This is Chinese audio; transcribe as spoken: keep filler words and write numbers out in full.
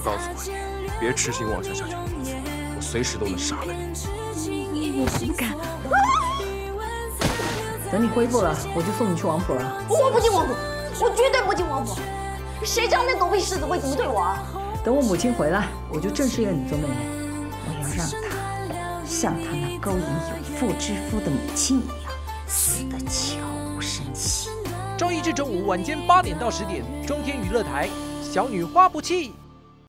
告诉过你，别痴心妄想小乔，我随时都能杀了你。 我不敢。等你恢复了，我就送你去王府了。 我不进王府，我绝对不进王府。谁知道那狗屁世子会怎么对我啊？ 等我母亲回来，我就正式认你做妹妹。我要让她像她那勾引有妇之夫的母亲一样，死得悄无声息。 周一至周五晚间八点到十点，中天娱乐台，小女花不弃。